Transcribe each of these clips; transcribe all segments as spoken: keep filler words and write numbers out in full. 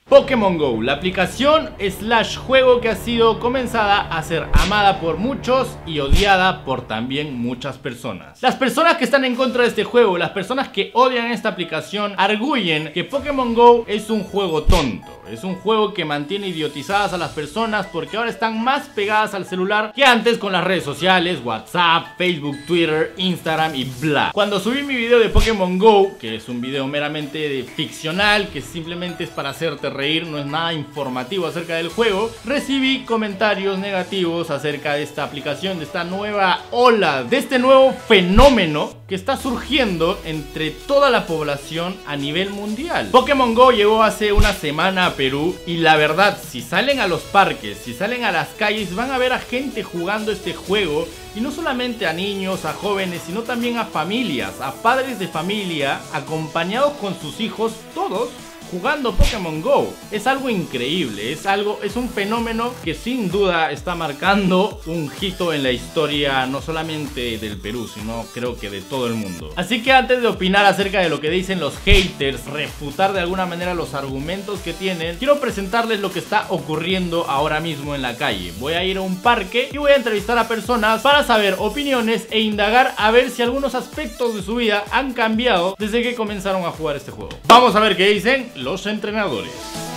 Pokémon Go, la aplicación slash juego que ha sido comenzada a ser amada por muchos y odiada por también muchas personas. Las personas que están en contra de este juego, las personas que odian esta aplicación, arguyen que Pokémon Go es un juego tonto. Es un juego que mantiene idiotizadas a las personas porque ahora están más pegadas al celular que antes con las redes sociales, WhatsApp, Facebook, Twitter, Instagram y bla. Cuando subí mi video de Pokémon Go, que es un video meramente de ficcional, que simplemente es para hacerte reír, no es nada informativo acerca del juego, recibí comentarios negativos acerca de esta aplicación, de esta nueva ola, de este nuevo fenómeno que está surgiendo entre toda la población a nivel mundial. Pokémon Go llegó hace una semana a Perú y la verdad, si salen a los parques, si salen a las calles, van a ver a gente jugando este juego. Y no solamente a niños, a jóvenes, sino también a familias, a padres de familia, acompañados con sus hijos, todos jugando Pokémon Go. Es algo increíble, es algo, es un fenómeno que sin duda está marcando un hito en la historia, no solamente del Perú, sino creo que de todo el mundo. Así que antes de opinar acerca de lo que dicen los haters, refutar de alguna manera los argumentos que tienen, quiero presentarles lo que está ocurriendo ahora mismo en la calle. Voy a ir a un parque y voy a entrevistar a personas para saber opiniones e indagar a ver si algunos aspectos de su vida han cambiado desde que comenzaron a jugar este juego. Vamos a ver qué dicen los entrenadores.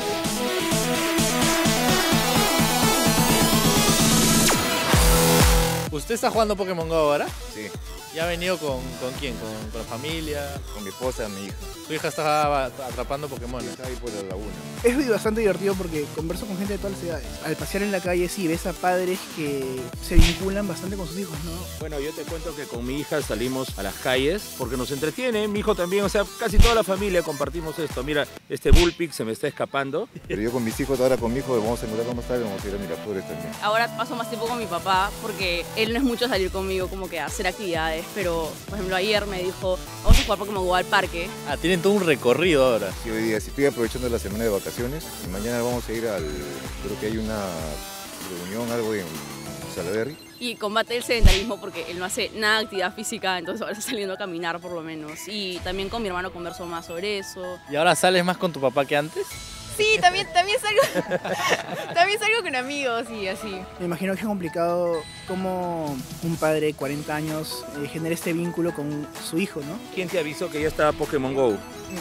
¿Usted está jugando Pokémon Go ahora? Sí. ¿Y ha venido con, con quién? ¿Con, con la familia? Con mi esposa y mi hija. Su hija está atrapando Pokémon. Está ahí por la laguna. Es bastante divertido porque converso con gente de todas las edades. Al pasear en la calle sí ves a padres que se vinculan bastante con sus hijos, ¿no? Bueno, yo te cuento que con mi hija salimos a las calles porque nos entretiene, mi hijo también, o sea, casi toda la familia compartimos esto. Mira, este Bullpix se me está escapando. Pero yo con mis hijos, ahora con mi hijo, vamos a encontrar más tarde, vamos a ir a Miraflores también. Ahora paso más tiempo con mi papá porque él no es mucho salir conmigo como que a hacer actividades, pero por ejemplo ayer me dijo, vamos a jugar Pokémon Go al parque. Ah, tienen todo un recorrido ahora. Y hoy día, si estoy aprovechando la semana de vacaciones, y mañana vamos a ir al, creo que hay una reunión, algo en Salaberry. Y combate el sedentarismo porque él no hace nada de actividad física, entonces ahora está saliendo a caminar por lo menos. Y también con mi hermano converso más sobre eso. ¿Y ahora sales más con tu papá que antes? Sí, también, también salgo también salgo con amigos y así. Me imagino que es complicado cómo un padre de cuarenta años eh, genera este vínculo con su hijo, ¿no? ¿Quién te avisó que ya está Pokémon Go?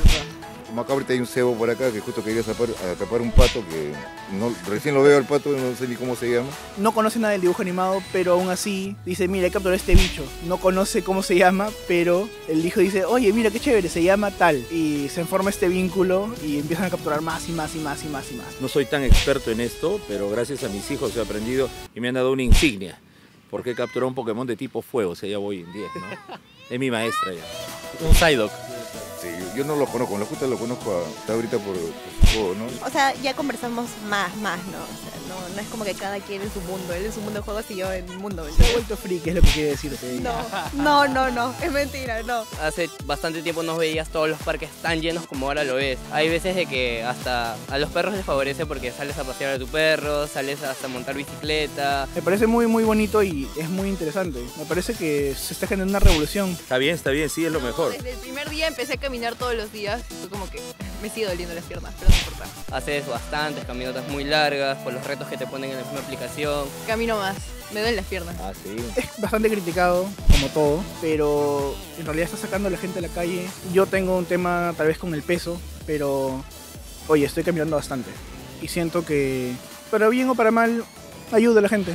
Como acá ahorita hay un cebo por acá que justo quería atrapar, atrapar un pato que no, recién lo veo al pato, no sé ni cómo se llama. No conoce nada del dibujo animado, pero aún así dice, mira, he capturado este bicho. No conoce cómo se llama, pero el hijo dice, oye, mira qué chévere, se llama tal. Y se forma este vínculo y empiezan a capturar más y más y más y más y más. No soy tan experto en esto, pero gracias a mis hijos he aprendido y me han dado una insignia. Porque he capturado un Pokémon de tipo fuego, o sea, ya voy en diez, ¿no? Es mi maestra ya. Un Psyduck. Sí, yo, yo no lo conozco, la justa lo conozco a, está ahorita por, por su juego, ¿no? O sea, ya conversamos más, más, ¿no? O sea, no, no es como que cada quien en su mundo, él en su mundo de juegos y yo en mi mundo. Se ha vuelto friki, es lo que quiere decirte. No, no, no, no, es mentira, no. Hace bastante tiempo no veías todos los parques tan llenos como ahora lo ves. Hay veces de que hasta a los perros les favorece porque sales a pasear a tu perro, sales hasta a montar bicicleta. Me parece muy, muy bonito y es muy interesante. Me parece que se está generando una revolución. Está bien, está bien, sí, es lo mejor. Desde el primer día empecé a caminar todos los días y fue como que me sigue doliendo las piernas, pero no importa. Haces bastantes caminatas muy largas por los retos que te ponen en la misma aplicación. Camino más, me duelen las piernas. Ah, sí. Es bastante criticado, como todo, pero en realidad está sacando a la gente a la calle. Yo tengo un tema tal vez con el peso, pero oye, estoy caminando bastante. Y siento que, para bien o para mal, ayuda a la gente.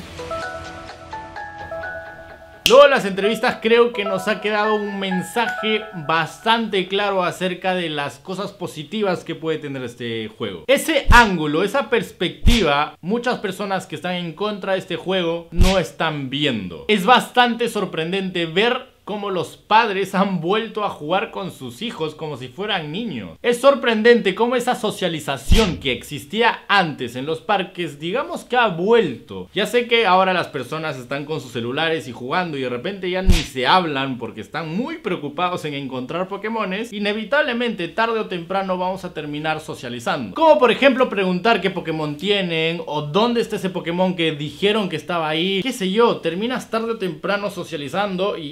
Luego de las entrevistas creo que nos ha quedado un mensaje bastante claro acerca de las cosas positivas que puede tener este juego. Ese ángulo, esa perspectiva, muchas personas que están en contra de este juego no están viendo. Es bastante sorprendente ver cómo los padres han vuelto a jugar con sus hijos como si fueran niños. Es sorprendente cómo esa socialización que existía antes en los parques, digamos que ha vuelto. Ya sé que ahora las personas están con sus celulares y jugando y de repente ya ni se hablan porque están muy preocupados en encontrar Pokémones. Inevitablemente tarde o temprano vamos a terminar socializando. Como por ejemplo preguntar qué Pokémon tienen o dónde está ese Pokémon que dijeron que estaba ahí. Qué sé yo, terminas tarde o temprano socializando y eso es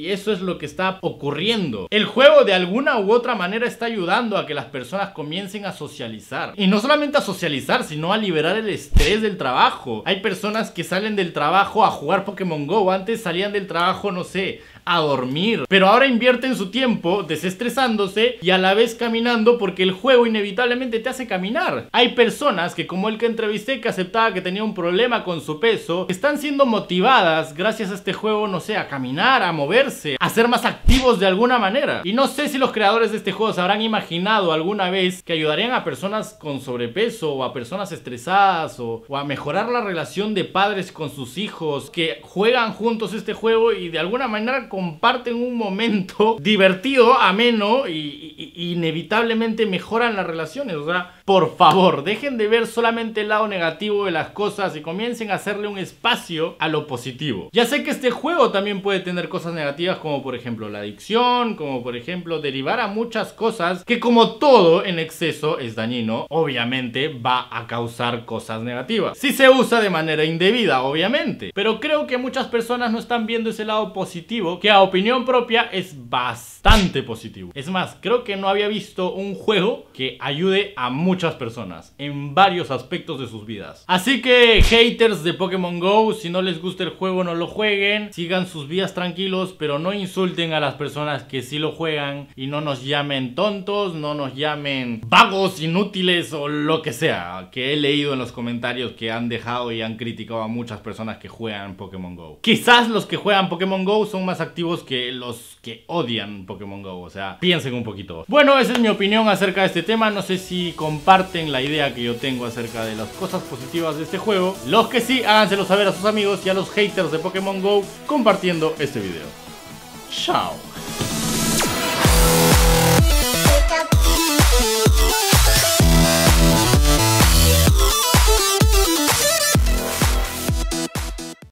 lo que está ocurriendo. El juego de alguna u otra manera está ayudando a que las personas comiencen a socializar. Y no solamente a socializar, sino a liberar el estrés del trabajo. Hay personas que salen del trabajo a jugar Pokémon Go. Antes salían del trabajo, no sé, a dormir, pero ahora invierten su tiempo desestresándose y a la vez caminando, porque el juego inevitablemente te hace caminar. Hay personas que, como el que entrevisté, que aceptaba que tenía un problema con su peso, están siendo motivadas gracias a este juego, no sé, a caminar, a moverse, a ser más activos de alguna manera. Y no sé si los creadores de este juego se habrán imaginado alguna vez que ayudarían a personas con sobrepeso o a personas estresadas o, o a mejorar la relación de padres con sus hijos, que juegan juntos este juego y de alguna manera comparten un momento divertido, ameno y, y, y inevitablemente mejoran las relaciones. O sea, por favor, dejen de ver solamente el lado negativo de las cosas y comiencen a hacerle un espacio a lo positivo. Ya sé que este juego también puede tener cosas negativas, como por ejemplo la adicción, como por ejemplo derivar a muchas cosas que, como todo en exceso es dañino, obviamente va a causar cosas negativas si se usa de manera indebida, obviamente. Pero creo que muchas personas no están viendo ese lado positivo, que a opinión propia es bastante positivo. Es más, creo que no había visto un juego que ayude a muchas personas en varios aspectos de sus vidas. Así que, haters de Pokémon Go, si no les gusta el juego, no lo jueguen, sigan sus vidas tranquilos, pero no insulten a las personas que sí lo juegan y no nos llamen tontos, no nos llamen vagos, inútiles o lo que sea, que he leído en los comentarios que han dejado y han criticado a muchas personas que juegan Pokémon Go. Quizás los que juegan Pokémon Go son más activos que los que odian Pokémon Go, o sea, piensen un poquito. Bueno, esa es mi opinión acerca de este tema. No sé si comparten la idea que yo tengo acerca de las cosas positivas de este juego. Los que sí, háganselo saber a sus amigos y a los haters de Pokémon Go compartiendo este video. Chao.